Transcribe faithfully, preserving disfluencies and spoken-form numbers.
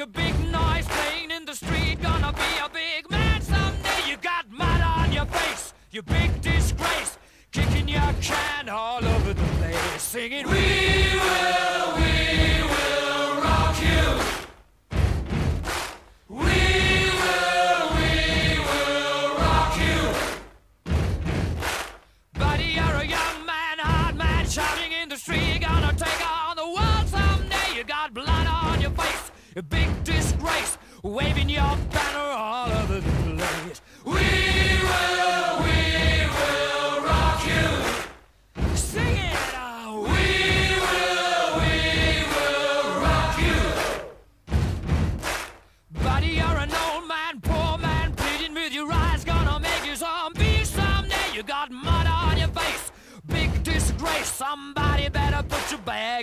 a big noise playing in the street. Gonna be a big man someday. You got mud on your face, you big disgrace. Kicking your can all over the place, singing, we will, we will rock you. We will, we will rock you. Buddy, you're a young man, hard man, shouting in the street. Gonna take on the world someday. You got blood on your face, a big disgrace, waving your banner all over the place. We will, we will rock you. Sing it out. We will, we will rock you. Buddy, you're an old man, poor man, pleading with your eyes. Gonna make you zombie someday. You got mud on your face, big disgrace. Somebody better put your bag